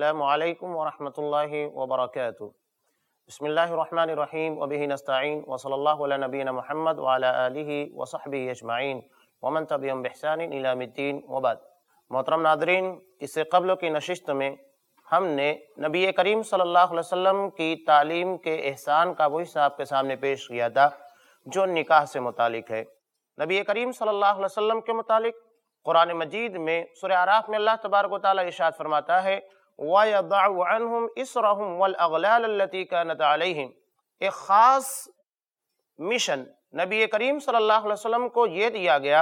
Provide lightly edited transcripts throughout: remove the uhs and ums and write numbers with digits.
السلام علیکم ورحمۃ اللہ وبرکاتہ۔ بسم اللہ الرحمن الرحیم وبہ نستعین وصلی اللہ علی نبینا محمد وعلی آلہ وصحبہ اجمعین ومن تبعہم بإحسان الی یوم الدین وبعد۔ محترم ناظرین، اس سے قبل کی نشست میں ہم نے نبی کریم صلی اللہ علیہ وسلم کی تعلیم کے احسان کا وہ حصہ آپ کے سامنے پیش کیا تھا جو نکاح سے متعلق ہے۔ نبی کریم صلی اللہ علیہ وسلم کے متعلق قرآن مجید میں سورہ اعراف میں اللہ تبارک و تعالیٰ ارشاد فرماتا ہے وَيَضَعُ عَنْهُمْ إِصْرَهُمْ وَالْأَغْلَالَ الَّتِي كَانَتْ عَلَيْهِمْ۔ ایک خاص مشن نبی کریم صلی اللہ علیہ وسلم کو یہ دیا گیا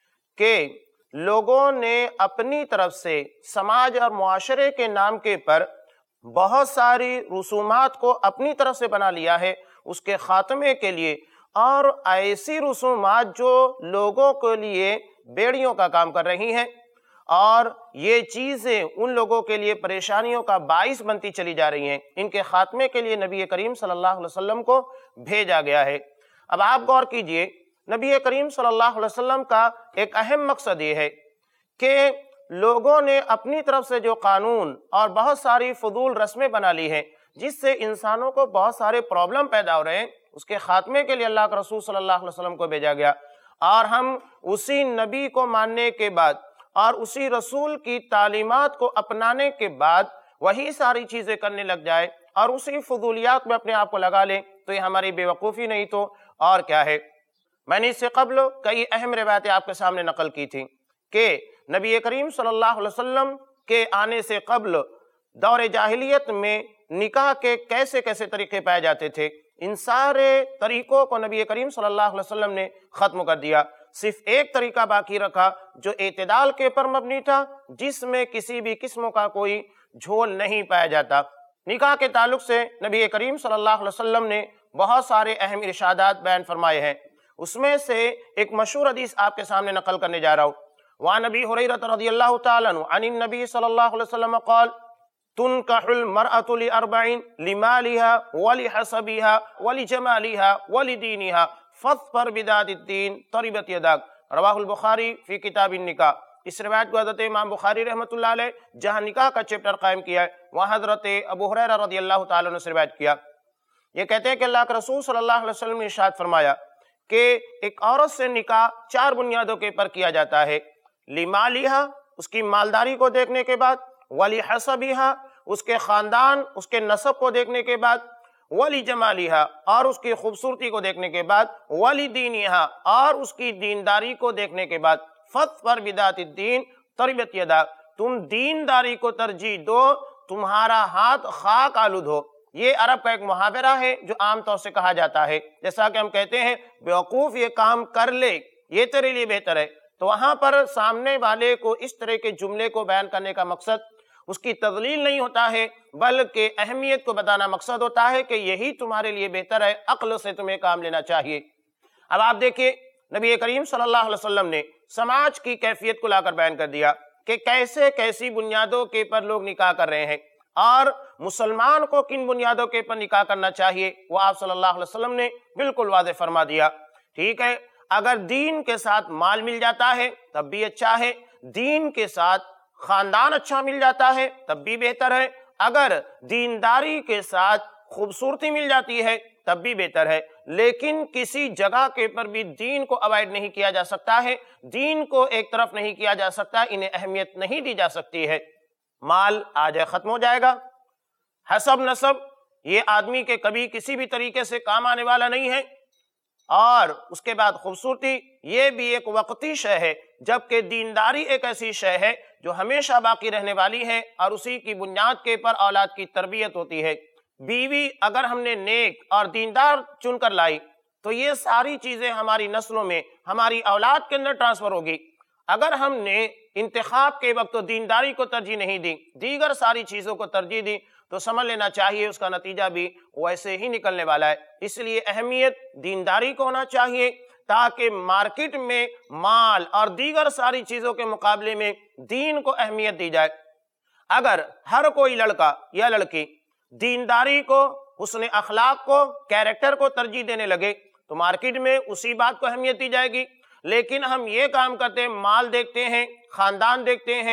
کہ لوگوں نے اپنی طرف سے سماج اور معاشرے کے نام کے پر بہت ساری رسومات کو اپنی طرف سے بنا لیا ہے اس کے خاتمے کے لیے، اور ایسی رسومات جو لوگوں کے لیے بیڑیوں کا کام کر رہی ہیں، اور یہ چیزیں ان لوگوں کے لیے پریشانیوں کا باعث بنتی چلی جا رہی ہیں، ان کے خاتمے کے لیے نبی کریم صلی اللہ علیہ وسلم کو بھیجا گیا ہے۔ اب آپ غور کیجئے، نبی کریم صلی اللہ علیہ وسلم کا ایک اہم مقصد یہ ہے کہ لوگوں نے اپنی طرف سے جو قانون اور بہت ساری فضول رسمیں بنا لی ہیں جس سے انسانوں کو بہت سارے پرابلم پیدا ہو رہے ہیں، اس کے خاتمے کے لیے اللہ کے رسول صلی اللہ علیہ وسلم کو بھیجا گیا، اور ہم اسی نبی کو ماننے کے بعد اور اسی رسول کی تعلیمات کو اپنانے کے بعد وہی ساری چیزیں کرنے لگ جائے اور اسی فضولیات میں اپنے آپ کو لگا لیں تو یہ ہماری بے وقوفی نہیں تو اور کیا ہے۔ میں نے اس سے قبل کئی اہم روایتیں آپ کے سامنے نقل کی تھیں کہ نبی کریم صلی اللہ علیہ وسلم کے آنے سے قبل دور جاہلیت میں نکاح کے کیسے کیسے طریقے پائے جاتے تھے، ان سارے طریقوں کو نبی کریم صلی اللہ علیہ وسلم نے ختم کر دیا، صرف ایک طریقہ باقی رکھا جو اعتدال کے پر مبنی تھا، جس میں کسی بھی قسم کا کوئی جھول نہیں پایا جاتا۔ نکاح کے تعلق سے نبی کریم صلی اللہ علیہ وسلم نے بہت سارے اہم ارشادات بیان فرمائے ہیں، اس میں سے ایک مشہور حدیث آپ کے سامنے نقل کرنے جا رہا ہوں۔ وعن ابی ہریرہ رضی اللہ تعالیٰ عنہ عن النبی صلی اللہ علیہ وسلم قال تنكح المرأة لأربع لمالها ولحسبها ولجمالها ولدينها فاظفر بذات الدين تربت يداك، رواہ البخاری فی کتاب النکاح۔ اس روایت کو حضرت امام بخاری رحمۃ اللہ علیہ جہاں نکاح کا چیپٹر قائم کیا ہے وہاں حضرت ابو ہریرہ رضی اللہ تعالیٰ عنہ سے روایت کیا، یہ کہتے ہیں کہ اللہ کے رسول صلی اللہ علیہ وسلم نے ارشاد فرمایا کہ ایک عورت سے نکاح چار بنیادوں کے پر کیا جاتا ہے، لمالہا اس کی مالداری کو دیکھنے کے بعد، ولحسبہا اس کے خاندان اس کے نسب کو دیکھنے کے بعد، ولجمالہا اور اس کی خوبصورتی کو دیکھنے کے بعد، ولدینہا اور اس کی دینداری کو دیکھنے کے بعد، فاظفر بذات الدین تربت یداک، تم دینداری کو ترجیح دو تمہارا ہاتھ خاک آلود ہو۔ یہ عرب کا ایک محاورہ ہے جو عام طور سے کہا جاتا ہے، جیسا کہ ہم کہتے ہیں بیوقوف یہ کام کر لے یہ تیرے لیے بہتر ہے، تو وہاں پر سامنے والے کو اس طرح کے جملے کو بیان کرنے کا مقصد اس کی تضلیل نہیں ہوتا ہے بلکہ اہمیت کو بتانا مقصد ہوتا ہے کہ یہی تمہارے لیے بہتر ہے، عقل سے تمہیں کام لینا چاہیے۔ اب آپ دیکھیے نبی کریم صلی اللہ علیہ وسلم نے سماج کی کیفیت کو لا کر بیان کر دیا کہ کیسے کیسی بنیادوں کے پر لوگ نکاح کر رہے ہیں اور مسلمان کو کن بنیادوں کے پر نکاح کرنا چاہیے، وہ آپ صلی اللہ علیہ وسلم نے بالکل واضح فرما دیا۔ ٹھیک ہے، اگر دین کے ساتھ مال مل جاتا ہے تب بھی اچھا ہے، دین کے ساتھ خاندان اچھا مل جاتا ہے تب بھی بہتر ہے، اگر دینداری کے ساتھ خوبصورتی مل جاتی ہے تب بھی بہتر ہے، لیکن کسی جگہ کے پر بھی دین کو اوائڈ نہیں کیا جا سکتا ہے، دین کو ایک طرف نہیں کیا جا سکتا، انہیں اہمیت نہیں دی جا سکتی ہے۔ مال آ جائے ختم ہو جائے گا، حسب نسب یہ آدمی کے کبھی کسی بھی طریقے سے کام آنے والا نہیں ہے، اور اس کے بعد خوبصورتی یہ بھی ایک وقتی شے ہے، جبکہ دینداری ایک ایسی شے ہے جو ہمیشہ باقی رہنے والی ہے اور اسی کی بنیاد کے پر اولاد کی تربیت ہوتی ہے۔ بیوی اگر ہم نے نیک اور دیندار چن کر لائی تو یہ ساری چیزیں ہماری نسلوں میں ہماری اولاد کے اندر ٹرانسفر ہوگی، اگر ہم نے انتخاب کے وقت دینداری کو ترجیح نہیں دی، دیگر ساری چیزوں کو ترجیح دی، تو سمجھ لینا چاہیے اس کا نتیجہ بھی ویسے ہی نکلنے والا ہے۔ اس لیے اہمیت دینداری کو ہونا چاہیے تاکہ مارکیٹ میں مال اور دیگر ساری چیزوں کے مقابلے میں دین کو اہمیت دی جائے۔ اگر ہر کوئی لڑکا یا لڑکی دینداری کو، حسن اخلاق کو، کیریکٹر کو ترجیح دینے لگے تو مارکیٹ میں اسی بات کو اہمیت دی جائے گی، لیکن ہم یہ کام کرتے ہیں، مال دیکھتے ہیں، خاندان دیکھتے ہیں،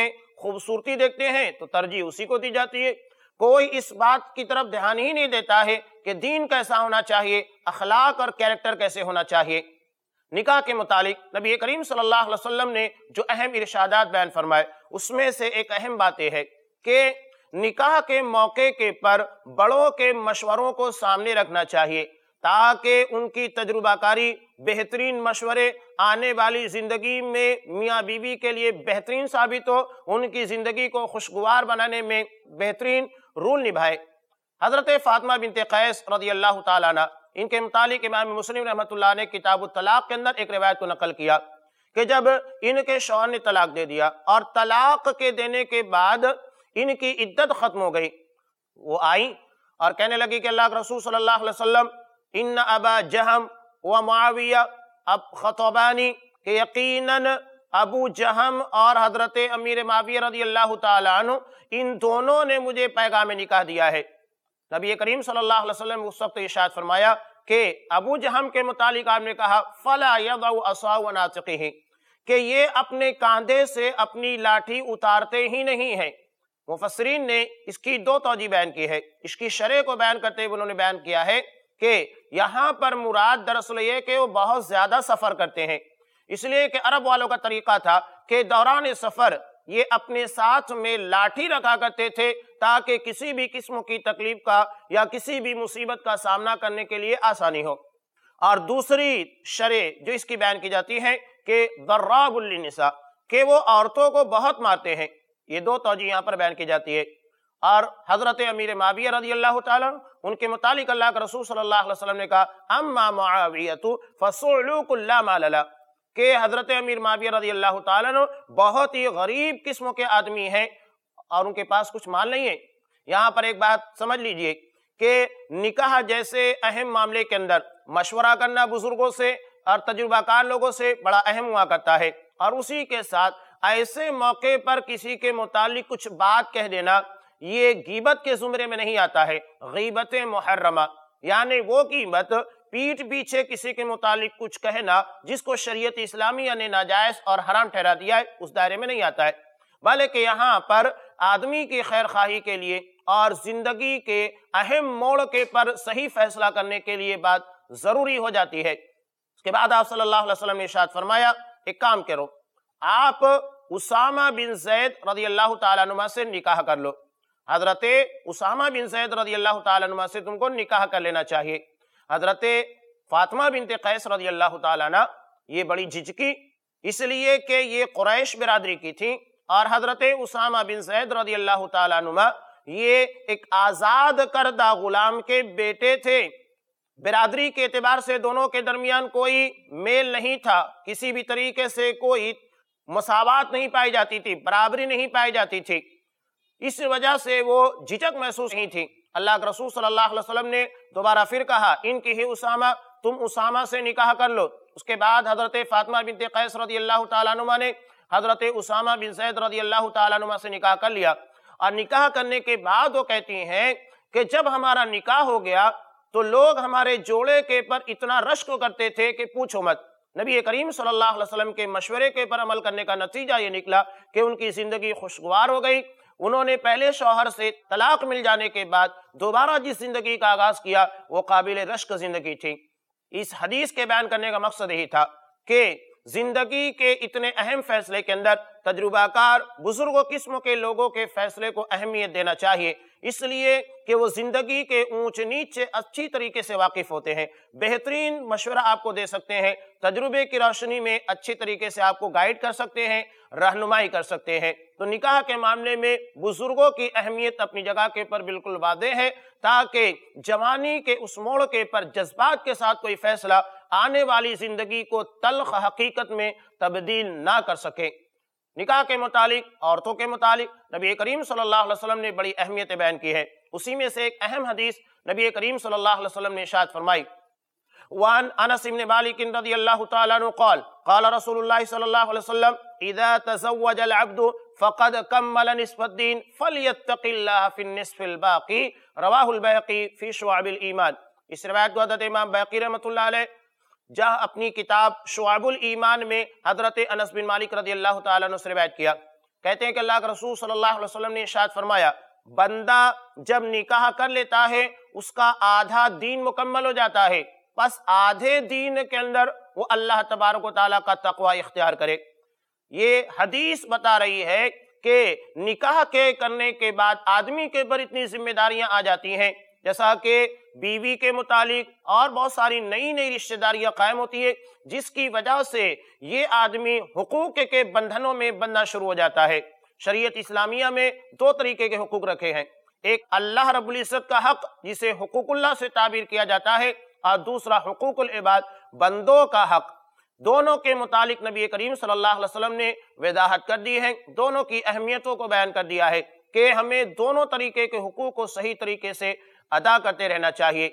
خوبصورتی دیکھتے ہیں تو ترجیح اسی کو دی جاتی ہے، کوئی اس بات کی طرف دھیان ہی نہیں دیتا ہے کہ دین کیسا ہونا چاہیے، اخلاق اور کیریکٹر کیسے ہونا چاہیے۔ نکاح کے متعلق نبی کریم صلی اللہ علیہ وسلم نے جو اہم ارشادات بیان فرمائے اس میں سے ایک اہم بات یہ ہے کہ نکاح کے موقع کے پر بڑوں کے مشوروں کو سامنے رکھنا چاہیے تاکہ ان کی تجربہ کاری، بہترین مشورے آنے والی زندگی میں میاں بیوی کے لیے بہترین ثابت ہو، ان کی زندگی کو خوشگوار بنانے میں بہترین رول نبھائے۔ حضرت فاطمہ بنت قیس رضی اللہ تعالیٰ عنہ، ان کے متعلق امام مسلم رحمۃ اللہ نے کتاب الطلاق کے اندر ایک روایت کو نقل کیا کہ جب ان کے شوہر نے طلاق دے دیا اور طلاق کے دینے کے بعد ان کی عدت ختم ہو گئی، وہ آئیں اور کہنے لگی کہ اللہ کے رسول صلی اللہ علیہ وسلم ان ابا جہم و معاویہ اب خطبانی، کہ یقیناً ابو جہم اور حضرت امیر معاویہ رضی اللہ تعالیٰ عنہ ان دونوں نے مجھے پیغام نکاح دیا ہے۔ نبی کریم صلی اللہ علیہ وسلم اس وقت ارشاد فرمایا کہ ابو جہم کے متعلق آپ نے کہا فلا یضع عصاہ عن عاتقہ، کہ یہ اپنے کاندھے سے اپنی لاٹھی اتارتے ہی نہیں ہیں۔ مفسرین نے اس کی دو توجہ بیان کی ہے، اس کی شرح کو بیان کرتے ہوئے انہوں نے بیان کیا ہے کہ یہاں پر مراد دراصل یہ کہ وہ بہت زیادہ سفر کرتے ہیں، اس لیے کہ عرب والوں کا طریقہ تھا کہ دوران سفر یہ اپنے ساتھ میں لاٹھی رکھا کرتے تھے تاکہ کسی بھی قسم کی تکلیف کا یا کسی بھی مصیبت کا سامنا کرنے کے لیے آسانی ہو۔ اور دوسری شرح جو اس کی بیان کی جاتی ہے کہ ضراب للنساء، کہ وہ عورتوں کو بہت مارتے ہیں، یہ دو توجہ یہاں پر بیان کی جاتی ہے۔ اور حضرت امیر معاویہ رضی اللہ تعالیٰ ان کے متعلق اللہ کے رسول صلی اللہ علیہ وسلم نے کہا اما معاویۃ فصعلوک لا مال لہ، کہ حضرت امیر معاویہ رضی اللہ تعالیٰ بہت ہی غریب قسم کے آدمی ہیں اور ان کے پاس کچھ مال نہیں ہے۔ یہاں پر ایک بات سمجھ لیجئے کہ نکاح جیسے اہم معاملے کے اندر مشورہ کرنا بزرگوں سے اور تجربہ کار لوگوں سے بڑا اہم ہوا کرتا ہے، اور اسی کے ساتھ ایسے موقع پر کسی کے متعلق کچھ بات کہہ دینا یہ غیبت کے زمرے میں نہیں آتا ہے، غیبت محرمہ، یعنی وہ غیبت پیٹھ پیچھے کسی کے متعلق کچھ کہنا جس کو شریعت اسلامیہ نے ناجائز اور حرام ٹھہرا دیا ہے اس دائرے میں نہیں آتا ہے، بلکہ یہاں پر آدمی کی خیر خواہی کے لیے اور زندگی کے اہم موڑ کے پر صحیح فیصلہ کرنے کے لیے بات ضروری ہو جاتی ہے۔ اس کے بعد آپ صلی اللہ علیہ وسلم نے ارشاد فرمایا ایک کام کرو، آپ اسامہ بن زید رضی اللہ تعالیٰ عنہ سے نکاح کر لو، حضرت اسامہ بن زید رضی اللہ تعالیٰ عنہ سے تم کو نکاح کر لینا چاہیے۔ حضرت فاطمہ بنت قیس رضی اللہ تعالیٰ عنہ یہ بڑی جھجکی، اس لیے کہ یہ قریش برادری کی تھی، اور حضرت اسامہ بن زید رضی اللہ تعالیٰ عنہ یہ ایک آزاد کردہ غلام کے بیٹے تھے، برادری کے اعتبار سے دونوں کے درمیان کوئی میل نہیں تھا، کسی بھی طریقے سے کوئی مساوات نہیں پائی جاتی تھی، برابری نہیں پائی جاتی تھی، اس وجہ سے وہ جھجک محسوس نہیں تھی۔ اللہ کے رسول صلی اللہ علیہ وسلم نے دوبارہ پھر کہا ان کی ہی اسامہ، تم اسامہ سے نکاح کر لو۔ اس کے بعد حضرت فاطمہ بنت قیس رضی اللہ تعالیٰ عنہ نے حضرت اسامہ بن زید رضی اللہ تعالیٰ عنہ سے نکاح کر لیا، اور نکاح کرنے کے بعد وہ کہتی ہیں کہ جب ہمارا نکاح ہو گیا تو لوگ ہمارے جوڑے کے پر اتنا رشک کرتے تھے کہ پوچھو مت۔ نبی کریم صلی اللہ علیہ وسلم کے مشورے کے پر عمل کرنے کا نتیجہ یہ نکلا کہ ان کی زندگی خوشگوار ہو گئی۔ انہوں نے پہلے شوہر سے طلاق مل جانے کے بعد دوبارہ جس زندگی کا آغاز کیا وہ قابل رشک زندگی تھی۔ اس حدیث کے بیان کرنے کا مقصد یہی تھا کہ زندگی کے اتنے اہم فیصلے کے اندر تجربہ کار بزرگ و قسم کے لوگوں کے فیصلے کو اہمیت دینا چاہیے، اس لیے کہ وہ زندگی کے اونچ نیچ سے اچھی طریقے سے واقف ہوتے ہیں، بہترین مشورہ آپ کو دے سکتے ہیں، تجربے کی روشنی میں اچھی طریقے سے آپ کو گائیڈ کر سکتے ہیں، رہنمائی کر سکتے ہیں۔ تو نکاح کے معاملے میں بزرگوں کی اہمیت اپنی جگہ کے پر بالکل واضح ہے، تاکہ جوانی کے اس موڑ کے پر جذبات کے ساتھ کوئی فیصلہ آنے والی زندگی کو تلخ حقیقت میں تبدیل نہ کر سکے۔ نکاح کے متعلق، عورتوں کے متعلق نبی کریم صلی اللہ علیہ وسلم نے بڑی اہمیت بیان کی ہے۔ اسی میں سے ایک اہم حدیث نبی کریم صلی اللہ علیہ وسلم نے ارشاد فرمائی، وعن انس بن مالک رضی اللہ تعالیٰ عنہ قال قال رسول اللہ صلی اللہ علیہ وسلم اذا تزوج العبد فقد کمل نصف الدین فلیتق اللہ فی النصف الباقی، رواہ البیہقی فی شعب الایمان۔ اس روایت کو حضرت امام بیہقی رحمۃ اللہ علیہ جہاں اپنی کتاب شعب الایمان میں حضرت انس بن مالک رضی اللہ تعالیٰ عنہ سے روایت کیا، کہتے ہیں کہ اللہ کے رسول صلی اللہ علیہ وسلم نے ارشاد فرمایا بندہ جب نکاح کر لیتا ہے اس کا آدھا دین مکمل ہو جاتا ہے، پس آدھے دین کے اندر وہ اللہ تبارک و تعالیٰ کا تقوی اختیار کرے۔ یہ حدیث بتا رہی ہے کہ نکاح کے کرنے کے بعد آدمی کے اوپر اتنی ذمہ داریاں آ جاتی ہیں، جیسا کہ بیوی کے متعلق اور بہت ساری نئی نئی رشتہ داریاں قائم ہوتی ہے، جس کی وجہ سے یہ آدمی حقوق کے بندھنوں میں بندھنا شروع ہو جاتا ہے۔ شریعت اسلامیہ میں دو طریقے کے حقوق رکھے ہیں، ایک اللہ رب العزت کا حق جسے حقوق اللہ سے تعبیر کیا جاتا ہے، اور دوسرا حقوق العباد بندوں کا حق۔ دونوں کے متعلق نبی کریم صلی اللہ علیہ وسلم نے وضاحت کر دی ہے، دونوں کی اہمیتوں کو بیان کر دیا ہے کہ ہمیں دونوں طریقے کے حقوق کو صحیح طریقے سے ادا کرتے رہنا چاہیے۔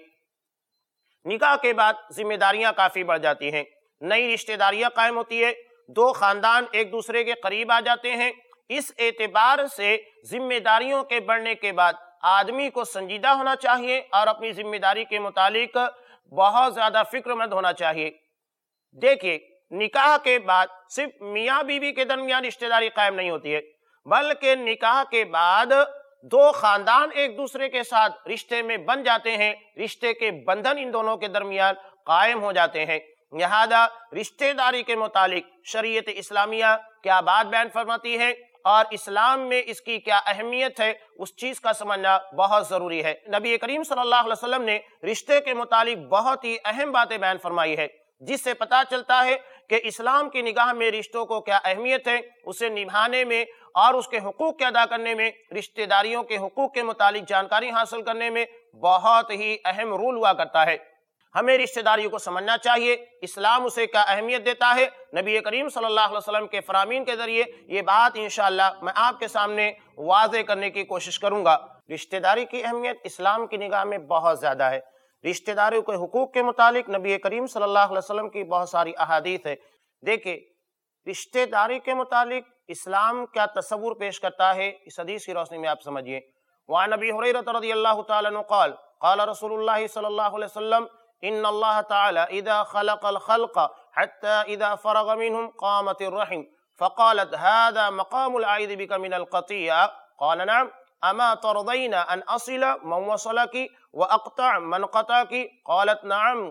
نکاح کے بعد ذمہ داریاں کافی بڑھ جاتی ہیں، نئی رشتہ داریاں قائم ہوتی ہے، دو خاندان ایک دوسرے کے قریب آ جاتے ہیں۔ اس اعتبار سے ذمہ داریوں کے بڑھنے کے بعد آدمی کو سنجیدہ ہونا چاہیے اور اپنی ذمہ داری کے متعلق بہت زیادہ فکر مند ہونا چاہیے۔ دیکھیے، نکاح کے بعد صرف میاں بیوی کے درمیان رشتہ داری قائم نہیں ہوتی ہے، بلکہ نکاح کے بعد دو خاندان ایک دوسرے کے ساتھ رشتے میں بن جاتے ہیں، رشتے کے بندھن ان دونوں کے درمیان قائم ہو جاتے ہیں۔ لہذا رشتہ داری کے متعلق شریعت اسلامیہ کیا بات بیان فرماتی ہے اور اسلام میں اس کی کیا اہمیت ہے، اس چیز کا سمجھنا بہت ضروری ہے۔ نبی کریم صلی اللہ علیہ وسلم نے رشتے کے متعلق بہت ہی اہم باتیں بیان فرمائی ہے، جس سے پتہ چلتا ہے کہ اسلام کی نگاہ میں رشتوں کو کیا اہمیت ہے، اسے نبھانے میں اور اس کے حقوق کے ادا کرنے میں، رشتہ داریوں کے حقوق کے متعلق جانکاری حاصل کرنے میں بہت ہی اہم رول ہوا کرتا ہے۔ ہمیں رشتہ داریوں کو سمجھنا چاہیے، اسلام اسے کیا اہمیت دیتا ہے۔ نبی کریم صلی اللہ علیہ وسلم کے فرامین کے ذریعے یہ بات انشاءاللہ میں آپ کے سامنے واضح کرنے کی کوشش کروں گا۔ رشتہ داری کی اہمیت اسلام کی نگاہ میں بہت زیادہ ہے۔ رشتہ داریوں کے حقوق کے متعلق نبی کریم صلی اللہ علیہ وسلم کی بہت ساری احادیث ہے۔ دیکھیں، رشتہ داری کے متعلق اسلام کیا تصور پیش کرتا ہے، اس حدیث کی روشنی میں آپ سمجھیے۔ وعن ابی ہریرہ رضی اللہ تعالی عنہ قال قال رسول اللہ صلی اللہ علیہ وسلم ان اللہ تعالی اذا خلق الخلق حتى اذا فرغ منهم قامت الرحم فقالت هذا مقام العائد بك من القطيع قال نعم اما ترضين ان اصل من وصلك واقطع من قطعك قالت نعم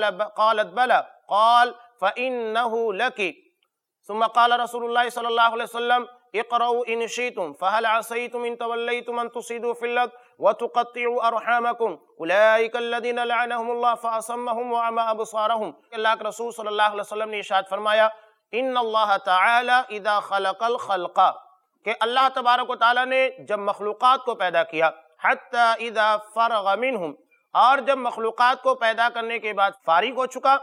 قالت بلى قال فانه لك ثم قال رسول الله صلى الله عليه وسلم اقرأوا ان شئتم فهل عصيتم ان توليتم ان تفسدوا في الارض وتقطعوا ارحامكم اولئك الذين لعنهم الله فاصمهم واعمى ابصارهم۔ اللہ کے رسول صلی اللہ علیہ وسلم نے ارشاد فرمایا ان اللہ تعالی اذا خلق الخلق، کہ اللہ تبارک و تعالی نے جب مخلوقات کو پیدا کیا، حتی اذا فرغ منہم، اور جب مخلوقات کو پیدا کرنے کے بعد فارغ ہو چکا،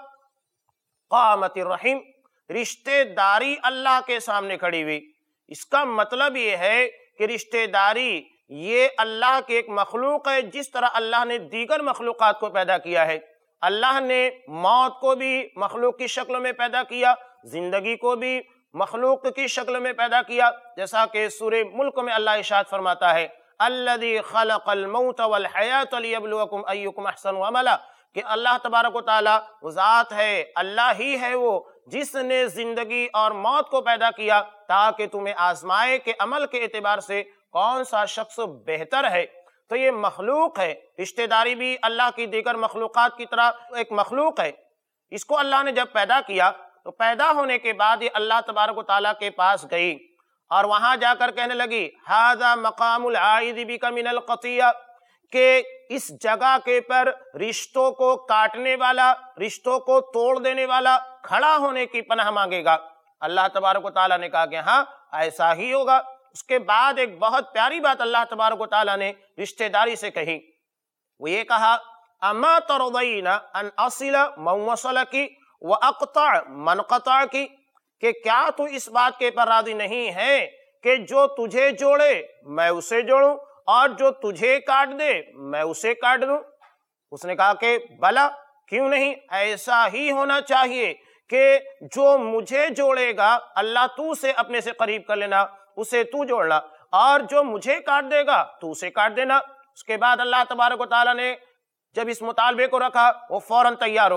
قامت الرحم، رشتہ داری اللہ کے سامنے کھڑی ہوئی۔ اس کا مطلب یہ ہے کہ رشتہ داری یہ اللہ کی ایک مخلوق ہے، جس طرح اللہ نے دیگر مخلوقات کو پیدا کیا ہے۔ اللہ نے موت کو بھی مخلوق کی شکل میں پیدا کیا، زندگی کو بھی مخلوق کی شکل میں پیدا کیا، جیسا کہ سورہ ملک میں اللہ ارشاد فرماتا ہے الذی خلق الموت والحیاۃ لیبلوکم ایکم احسن عملا، کہ اللہ تبارک و تعالیٰ وہ ذات ہے، اللہ ہی ہے وہ جس نے زندگی اور موت کو پیدا کیا تاکہ تمہیں آزمائے کہ عمل کے اعتبار سے کون سا شخص بہتر ہے۔ تو یہ مخلوق ہے، رشتہ داری بھی اللہ کی دیگر مخلوقات کی طرح ایک مخلوق ہے۔ اس کو اللہ نے جب پیدا کیا تو پیدا ہونے کے بعد یہ اللہ تبارک و تعالیٰ کے پاس گئی اور وہاں جا کر کہنے لگی ھذا مقام العائد بک من القطیع، کہ اس جگہ کے پر رشتوں کو کاٹنے والا، رشتوں کو توڑ دینے والا کھڑا ہونے کی پناہ مانگے گا۔ اللہ تبارک و تعالیٰ نے کہا کہ ہاں ایسا ہی ہوگا۔ اس کے بعد ایک بہت پیاری بات اللہ تبارک و تعالیٰ نے رشتہ داری سے کہی، وہ یہ کہا اما ترضین ان اصل من وصلک واقطع من قطعک، کہ کیا تو اس بات کے پر راضی نہیں ہے کہ جو تجھے جوڑے میں اسے جوڑوں اور جو تجھے کاٹ دے میں اسے کاٹ دوں؟ اس نے کہا کہ بلا، کیوں نہیں، ایسا ہی ہونا چاہیے کہ جو مجھے جوڑے گا اللہ تو سے اپنے سے قریب کر لینا، اسے تو جوڑنا، اور جو مجھے کاٹ دے گا تو اسے کاٹ دینا۔ اس کے بعد اللہ تبارک و تعالیٰ نے جب اس مطالبے کو رکھا وہ فوراً تیار ہو گئی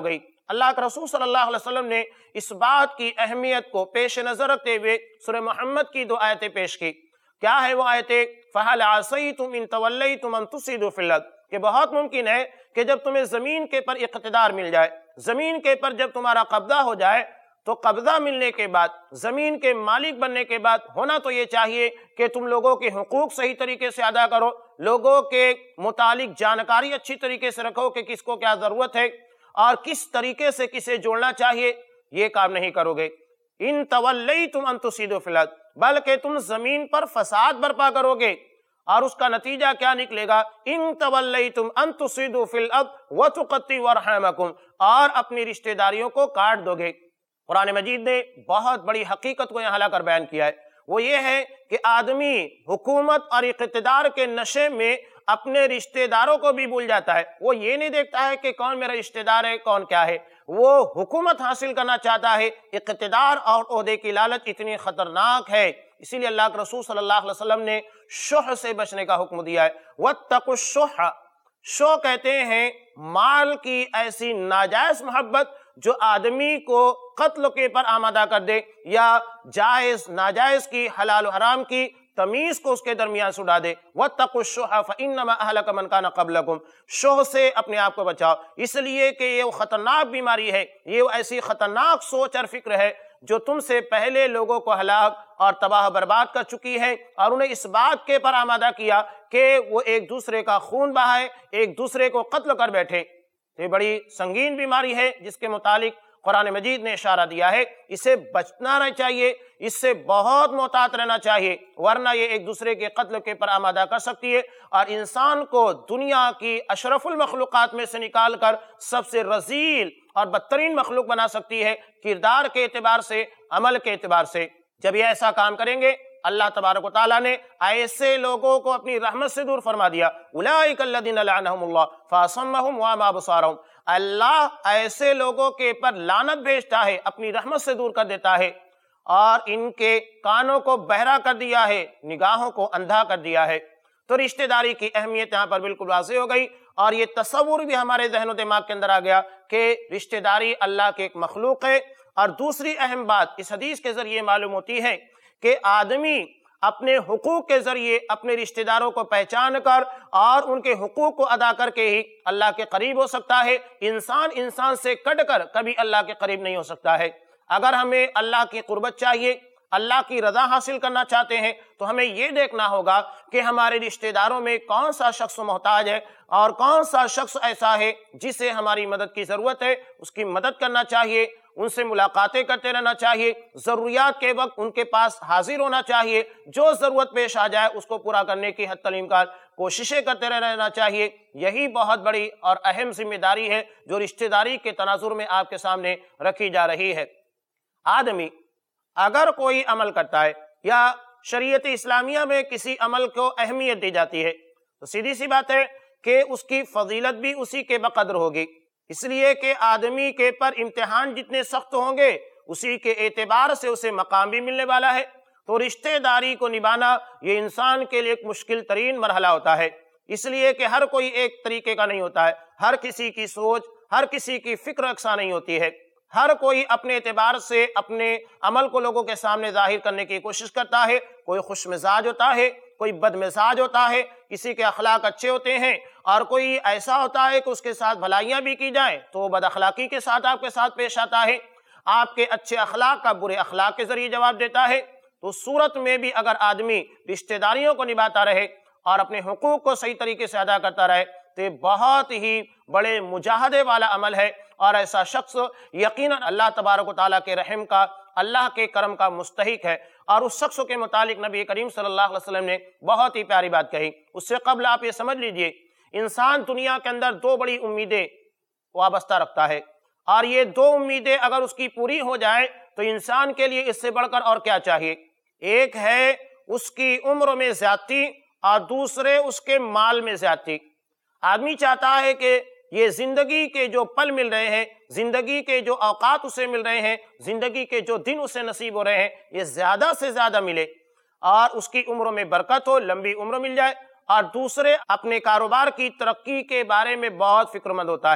اللہ کے رسول صلی اللہ علیہ وسلم نے اس بات کی اہمیت کو پیش نظر رکھتے ہوئے سورہ محمد کی 2 آیتیں پیش کی۔ کیا ہے وہ آیتیں؟ فَهَلْ عَصَيْتُمْ إِن تَوَلَّيْتُمْ أَن تُفْسِدُوا فِي الْأَرْضِ، کہ بہت ممکن ہے کہ جب تمہیں زمین کے پر اقتدار مل جائے، زمین کے پر جب تمہارا قبضہ ہو جائے، تو قبضہ ملنے کے بعد، زمین کے مالک بننے کے بعد ہونا تو یہ چاہیے کہ تم لوگوں کے حقوق صحیح طریقے سے ادا کرو، لوگوں کے متعلق جانکاری اچھی طریقے سے رکھو کہ کس کو کیا ضرورت ہے اور کس طریقے سے کسے جوڑنا چاہیے۔ یہ کام نہیں کرو گے، ان تولیتم ان تفسدوا فی الارض، بلکہ تم زمین پر فساد برپا کرو گے، اور اس کا نتیجہ کیا نکلے گا؟ ان تولیتم ان تفسدوا فی الارض وتقطعوا ارحامکم، اور اپنی رشتہ داریوں کو کاٹ دو گے۔ قرآن مجید نے بہت بڑی حقیقت کو یہاں لا کر بیان کیا ہے، وہ یہ ہے کہ آدمی حکومت اور اقتدار کے نشے میں اپنے رشتہ داروں کو بھی بھول جاتا ہے۔ وہ یہ نہیں دیکھتا ہے کہ کون میرا رشتہ دار ہے، کون کیا ہے، وہ حکومت حاصل کرنا چاہتا ہے۔ اقتدار اور عہدے کی لالچ اتنی خطرناک ہے، اسی لیے اللہ کے رسول صلی اللہ علیہ وسلم نے شح سے بچنے کا حکم دیا ہے۔ وَاتَّقُوا الشُّحَّ، شح کہتے ہیں مال کی ایسی ناجائز محبت جو آدمی کو قتل کے پر آمادہ کر دے، یا جائز ناجائز کی، حلال و حرام کی تمیز کو اس کے درمیان سڑا دے۔ وَاتَّقُوا الشُّحَّ فَإِنَّمَا أَهْلَكَ مَنْ كَانَ قَبْلَكُمْ، شح سے اپنے آپ کو بچاؤ، اس لیے کہ یہ خطرناک بیماری ہے، یہ ایسی خطرناک سوچ اور فکر ہے جو تم سے پہلے لوگوں کو ہلاک اور تباہ برباد کر چکی ہے، اور انہیں اس بات کے پر آمادہ کیا کہ وہ ایک دوسرے کا خون بہائے، ایک دوسرے کو قتل کر بیٹھے۔ یہ بڑی سنگین بیماری ہے جس کے متعلق قرآن مجید نے اشارہ دیا ہے، اسے بچنا نہ چاہیے، اس سے بہت محتاط رہنا چاہیے، ورنہ یہ ایک دوسرے کے قتل کے پر آمادہ کر سکتی ہے، اور انسان کو دنیا کی اشرف المخلوقات میں سے نکال کر سب سے رذیل اور بدترین مخلوق بنا سکتی ہے، کردار کے اعتبار سے، عمل کے اعتبار سے۔ جب یہ ایسا کام کریں گے، اللہ تبارک و تعالیٰ نے ایسے لوگوں کو اپنی رحمت سے دور فرما دیا۔ اولئک الذین لعنہم اللہ فاصمہم واعمی ابصارہم، اللہ ایسے لوگوں کے پر لعنت بھیجتا ہے، اپنی رحمت سے دور کر دیتا ہے، اور ان کے کانوں کو بہرا کر دیا ہے، نگاہوں کو اندھا کر دیا ہے۔ تو رشتہ داری کی اہمیت یہاں پر بالکل واضح ہو گئی، اور یہ تصور بھی ہمارے ذہن و دماغ کے اندر آ گیا کہ رشتہ داری اللہ کے ایک مخلوق ہے۔ اور دوسری اہم بات اس حدیث کے ذریعے معلوم ہوتی ہے کہ آدمی اپنے حقوق کے ذریعے اپنے رشتہ داروں کو پہچان کر اور ان کے حقوق کو ادا کر کے ہی اللہ کے قریب ہو سکتا ہے۔ انسان انسان سے کٹ کر کبھی اللہ کے قریب نہیں ہو سکتا ہے۔ اگر ہمیں اللہ کی قربت چاہیے، اللہ کی رضا حاصل کرنا چاہتے ہیں، تو ہمیں یہ دیکھنا ہوگا کہ ہمارے رشتہ داروں میں کون سا شخص محتاج ہے اور کون سا شخص ایسا ہے جسے ہماری مدد کی ضرورت ہے، اس کی مدد کرنا چاہیے، ان سے ملاقاتیں کرتے رہنا چاہیے، ضروریات کے وقت ان کے پاس حاضر ہونا چاہیے، جو ضرورت پیش آ جائے اس کو پورا کرنے کی حتی الامکان کوششیں کرتے رہنا چاہیے۔ یہی بہت بڑی اور اہم ذمہ داری ہے جو رشتہ داری کے تناظر میں آپ کے سامنے رکھی جا رہی ہے۔ آدمی اگر کوئی عمل کرتا ہے یا شریعت اسلامیہ میں کسی عمل کو اہمیت دی جاتی ہے، تو سیدھی سی بات ہے کہ اس کی فضیلت بھی اسی کے بقدر ہوگی، اس لیے کہ آدمی کے پر امتحان جتنے سخت ہوں گے اسی کے اعتبار سے اسے مقام بھی ملنے والا ہے۔ تو رشتہ داری کو نبھانا یہ انسان کے لیے ایک مشکل ترین مرحلہ ہوتا ہے، اس لیے کہ ہر کوئی ایک طریقے کا نہیں ہوتا ہے، ہر کسی کی سوچ، ہر کسی کی فکر یکساں نہیں ہوتی ہے، ہر کوئی اپنے اعتبار سے اپنے عمل کو لوگوں کے سامنے ظاہر کرنے کی کوشش کرتا ہے۔ کوئی خوش مزاج ہوتا ہے، کوئی بد مزاج ہوتا ہے، کسی کے اخلاق اچھے ہوتے ہیں، اور کوئی ایسا ہوتا ہے کہ اس کے ساتھ بھلائیاں بھی کی جائیں تو وہ بد اخلاقی کے ساتھ آپ کے ساتھ پیش آتا ہے، آپ کے اچھے اخلاق کا برے اخلاق کے ذریعے جواب دیتا ہے۔ تو صورت میں بھی اگر آدمی رشتہ داریوں کو نبھاتا رہے اور اپنے حقوق کو صحیح طریقے سے ادا کرتا رہے تو یہ بہت ہی بڑے مجاہدے والا عمل ہے، اور ایسا شخص یقیناً اللہ تبارک و تعالیٰ کے رحم کا، اللہ کے کرم کا مستحق ہے۔ اور اس شخص کے متعلق نبی کریم صلی اللہ علیہ وسلم نے بہت ہی پیاری بات کہی۔ اس سے قبل آپ یہ سمجھ لیجئے، انسان دنیا کے اندر دو بڑی امیدیں وابستہ رکھتا ہے، اور یہ دو امیدیں اگر اس کی پوری ہو جائے تو انسان کے لیے اس سے بڑھ کر اور کیا چاہیے؟ ایک ہے اس کی عمر میں زیادتی، اور دوسرے اس کے مال میں زیادتی۔ آدمی چاہتا ہے کہ یہ زندگی کے جو پل مل رہے ہیں، زندگی کے جو اوقات اسے مل رہے ہیں، زندگی کے جو دن اسے نصیب ہو رہے ہیں، یہ زیادہ سے زیادہ ملے اور اس کی عمر میں برکت ہو، لمبی عمر مل جائے۔ اور دوسرے اپنے کاروبار کی ترقی کے بارے میں بہت فکر مند ہوتا ہے،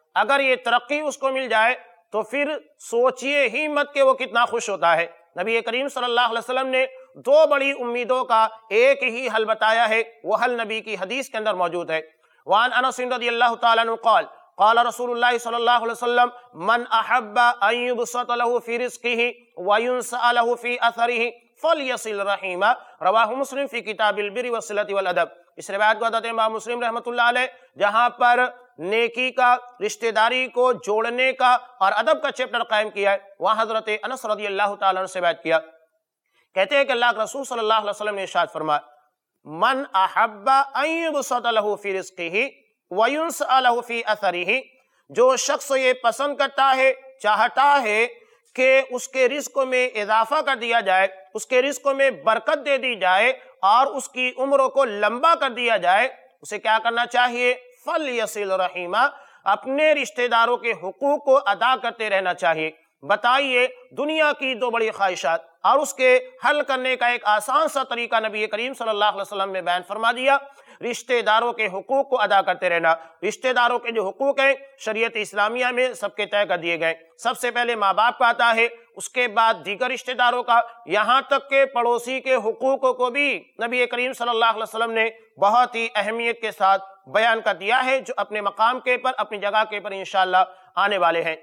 اگر یہ ترقی اس کو مل جائے تو پھر سوچئے ہی مت کہ وہ کتنا خوش ہوتا ہے۔ نبی کریم صلی اللہ علیہ وسلم نے دو بڑی امیدوں کا ایک ہی حل بتایا ہے، وہ حل نبی کی حدیث کے اندر موجود ہے۔ وعن انس رضی اللہ تعالیٰ عنہ قال قال رسول اللہ صلی اللہ علیہ وسلم من احب ان يبسط له في رزقه وينسأ له في اثره فليصل رحمه رواہ مسلم فی کتاب البر والصلة والادب۔ اس روایت کو حضرت امام مسلم رحمۃ اللہ علیہ جہاں پر نیکی کا، رشتہ داری کو جوڑنے کا اور ادب کا چیپٹر قائم کیا ہے، وہاں حضرت انس رضی اللہ تعالیٰ عنہ سے روایت کیا، کہتے ہیں کہ اللہ کے رسول صلی اللہ علیہ وسلم نے ارشاد فرمایا من احب ان يبسط له في رزقه وَيُنْسَأَ لَهُ فِي أَثَرِهِ، جو شخص یہ پسند کرتا ہے، چاہتا ہے کہ اس کے رزق میں اضافہ کر دیا جائے، اس کے رزق میں برکت دے دی جائے اور اس کی عمر کو لمبا کر دیا جائے، اسے کیا کرنا چاہیے؟ فَلْيَصِلْ رَحِمَهُ، اپنے رشتہ داروں کے حقوق کو ادا کرتے رہنا چاہیے۔ بتائیے دنیا کی دو بڑی خواہشات اور اس کے حل کرنے کا ایک آسان سا طریقہ نبی کریم صلی اللہ علیہ وسلم نے بیان فرما دیا، رشتہ داروں کے حقوق کو ادا کرتے رہنا۔ رشتہ داروں کے جو حقوق ہیں شریعت اسلامیہ میں سب کے طے کر دیے گئے، سب سے پہلے ماں باپ کا آتا ہے، اس کے بعد دیگر رشتہ داروں کا، یہاں تک کہ پڑوسی کے حقوق کو بھی نبی کریم صلی اللہ علیہ وسلم نے بہت ہی اہمیت کے ساتھ بیان کر دیا ہے، جو اپنے مقام کے پر، اپنی جگہ کے پر انشاءاللہ آنے والے ہیں۔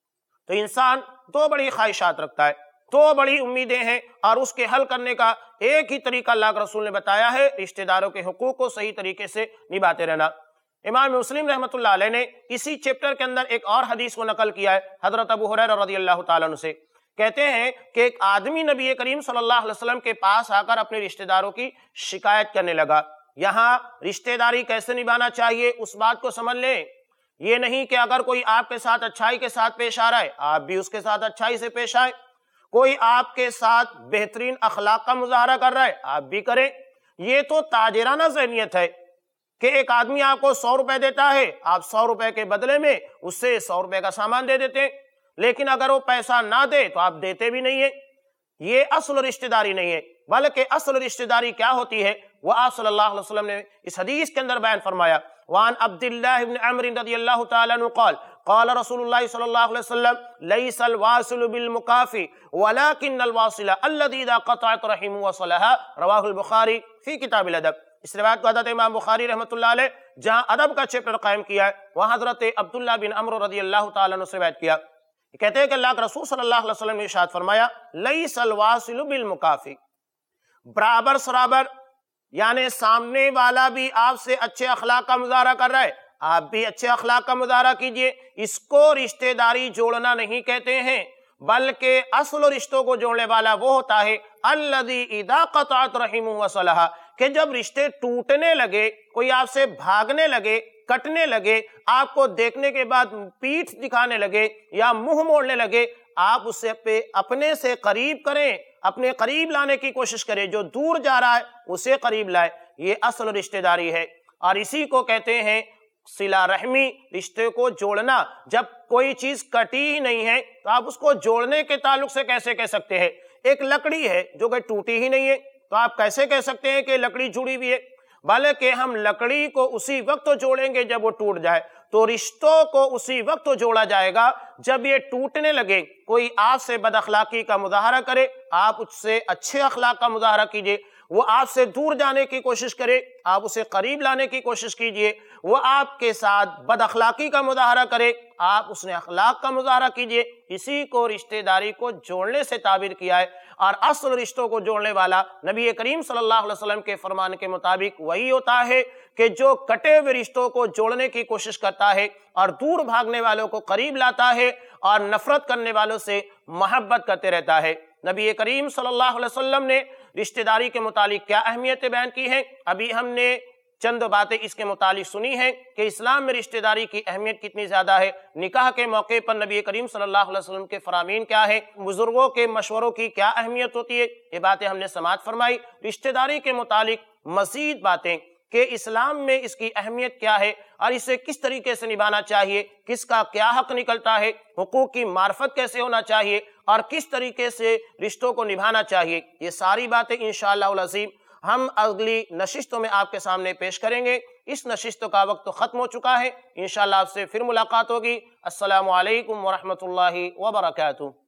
تو انسان دو بڑی خواہشات رکھتا ہے، دو بڑی امیدیں ہیں، اور اس کے حل کرنے کا ایک ہی طریقہ اللہ کے رسول نے بتایا ہے، رشتہ داروں کے حقوق کو صحیح طریقے سے نبھاتے رہنا۔ امام مسلم رحمۃ اللہ علیہ نے اسی چیپٹر کے اندر ایک اور حدیث کو نقل کیا ہے حضرت ابو ہریرہ رضی اللہ تعالیٰ عنہ سے، کہتے ہیں کہ ایک آدمی نبی کریم صلی اللہ علیہ وسلم کے پاس آ کر اپنے رشتہ داروں کی شکایت کرنے لگا۔ یہاں رشتہ داری کیسے نبھانا چاہیے اس بات کو سمجھ لیں، یہ نہیں کہ اگر کوئی آپ کے ساتھ اچھائی کے ساتھ پیش آ رہا ہے آپ بھی اس کے ساتھ اچھائی سے پیش آئیں، کوئی آپ کے ساتھ بہترین اخلاق کا مظاہرہ کر رہا ہے آپ بھی کریں۔ یہ تو تاجرانہ ذہنیت ہے کہ ایک آدمی آپ کو 100 روپے دیتا ہے، آپ 100 روپے کے بدلے میں اس سے 100 روپے کا سامان دے دیتے ہیں، لیکن اگر وہ پیسہ نہ دے تو آپ دیتے بھی نہیں ہیں۔ یہ اصل رشتہ داری نہیں ہے، بلکہ اصل رشتہ داری کیا ہوتی ہے وہ آپ صلی اللہ علیہ وسلم نے اس حدیث کے اندر بیان فرمایا۔ وعن عبداللہ بن عمر رضی اللہ تعالیٰ عنہ قال قال رسول اللہ صلی اللہ علیہ وسلم لیس الواصل بالمکافی ولكن الواصل الذي اذا قطعت رحمه وصلها رواہ البخاری فی کتاب الادب۔ اس روایت کو حضرت امام بخاری رحمۃ اللہ علیہ جہاں ادب کا چیپٹر قائم کیا ہے وہاں حضرت عبداللہ بن عمر رضی اللہ تعالیٰ عنہ سے روایت کیا، کہتے ہیں کہ اللہ کے رسول صلی اللہ علیہ وسلم نے ارشاد فرمایا لیس الواصل بالمکافی، برابر سرابر، یعنی سامنے والا بھی آپ سے اچھے اخلاق کا مظاہرہ کر رہا ہے آپ بھی اچھے اخلاق کا مظاہرہ کیجئے، اس کو رشتہ داری جوڑنا نہیں کہتے ہیں، بلکہ اصل رشتوں کو جوڑنے والا وہ ہوتا ہے الذی اذا قطعت رحمہ وصلھا، کہ جب رشتے ٹوٹنے لگے، کوئی آپ سے بھاگنے لگے، کٹنے لگے، آپ کو دیکھنے کے بعد پیٹھ دکھانے لگے یا منہ موڑنے لگے، آپ اسے اپنے سے قریب کریں، اپنے قریب لانے کی کوشش کریں، جو دور جا رہا ہے اسے قریب لائے، یہ اصل رشتہ داری ہے، اور اسی کو کہتے ہیں صلہ رحمی، رشتے کو جوڑنا۔ جب کوئی چیز کٹی ہی نہیں ہے تو آپ اس کو جوڑنے کے تعلق سے کیسے کہہ سکتے ہیں؟ ایک لکڑی ہے جو کہ ٹوٹی ہی نہیں ہے تو آپ کیسے کہہ سکتے ہیں کہ لکڑی جڑی ہوئی ہے؟ بلکہ ہم لکڑی کو اسی وقت جوڑیں گے جب وہ ٹوٹ جائے، تو رشتوں کو اسی وقت جوڑا جائے گا جب یہ ٹوٹنے لگے۔ کوئی آپ سے بد اخلاقی کا مظاہرہ کرے آپ اس سے اچھے اخلاق کا مظاہرہ کیجئے، وہ آپ سے دور جانے کی کوشش کرے آپ اسے قریب لانے کی کوشش کیجئے، وہ آپ کے ساتھ بد اخلاقی کا مظاہرہ کرے آپ اس نے اخلاق کا مظاہرہ کیجئے۔ اسی کو رشتہ داری کو جوڑنے سے تعبیر کیا ہے، اور اصل رشتوں کو جوڑنے والا نبی کریم صلی اللہ علیہ وسلم کے فرمان کے مطابق وہی ہوتا ہے کہ جو کٹے ہوئے رشتوں کو جوڑنے کی کوشش کرتا ہے اور دور بھاگنے والوں کو قریب لاتا ہے اور نفرت کرنے والوں سے محبت کرتے رہتا ہے۔ نبی کریم صلی اللہ علیہ وسلم نے رشتہ داری کے متعلق کیا اہمیتیں بیان کی ہیں، ابھی ہم نے چند باتیں اس کے متعلق سنی ہیں کہ اسلام میں رشتہ داری کی اہمیت کتنی زیادہ ہے، نکاح کے موقع پر نبی کریم صلی اللہ علیہ وسلم کے فرامین کیا ہے، بزرگوں کے مشوروں کی کیا اہمیت ہوتی ہے، یہ باتیں ہم نے سماعت فرمائی۔ رشتہ داری کے متعلق مزید باتیں کہ اسلام میں اس کی اہمیت کیا ہے اور اسے کس طریقے سے نبھانا چاہیے، کس کا کیا حق نکلتا ہے، حقوق کی معرفت کیسے ہونا چاہیے اور کس طریقے سے رشتوں کو نبھانا چاہیے، یہ ساری باتیں انشاءاللہ العظیم ہم اگلی نشستوں میں آپ کے سامنے پیش کریں گے۔ اس نشست کا وقت ختم ہو چکا ہے، انشاءاللہ آپ سے پھر ملاقات ہوگی۔ السلام علیکم ورحمۃ اللہ وبرکاتہ۔